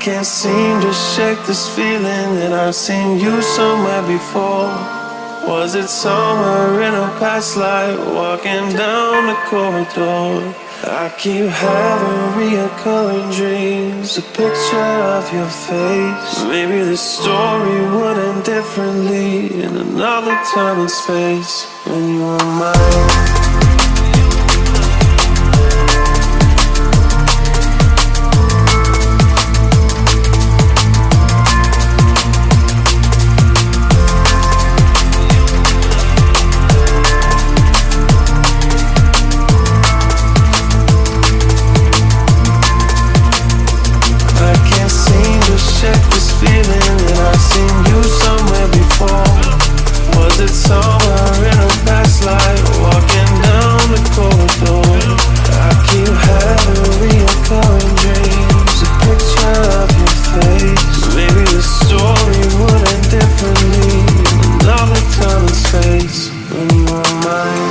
can't seem to shake this feeling that I've seen you somewhere before. Was it somewhere in a past life, walking down the corridor? I keep having reoccurring dreams, a picture of your face. Maybe the story would end differently in another time and space, when you were mine. Check this feeling that I've seen you somewhere before. Was it somewhere in a past life, walking down the corridor? I keep having reoccurring dreams, a picture of your face. Maybe the story would end differently in another time and space, when you were mine.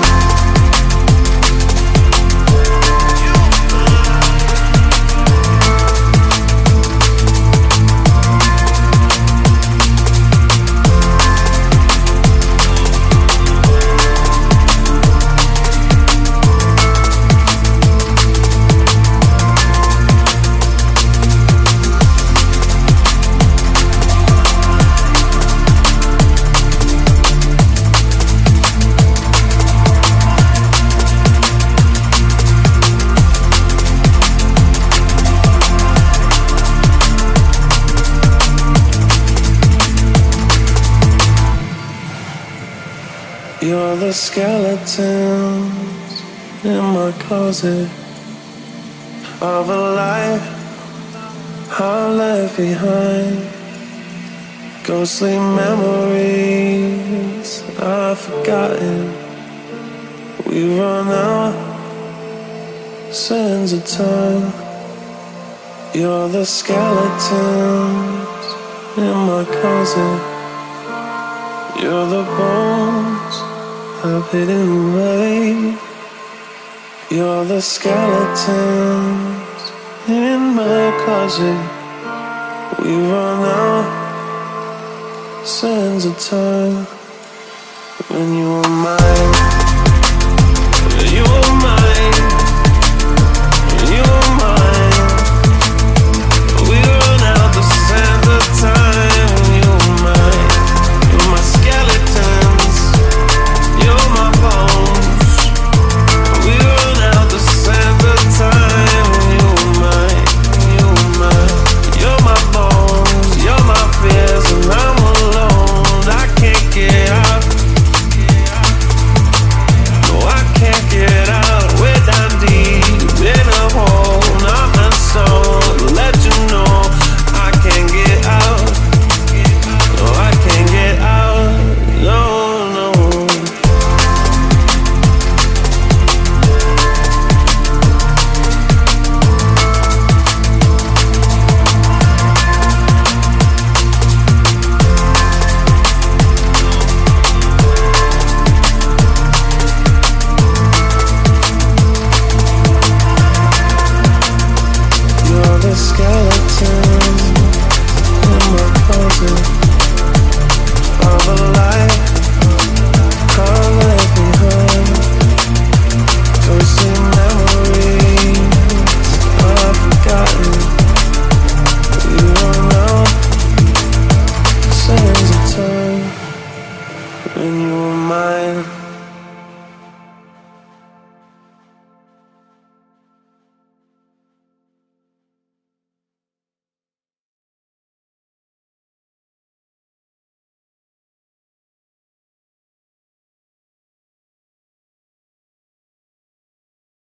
You're the skeletons in my closet of a life I left behind. Ghostly memories I've forgotten. We run out sands of time. You're the skeletons in my closet. You're the bones I've hidden away. You're the skeletons in my closet. We run out sands of time, when you were mine. You were mine.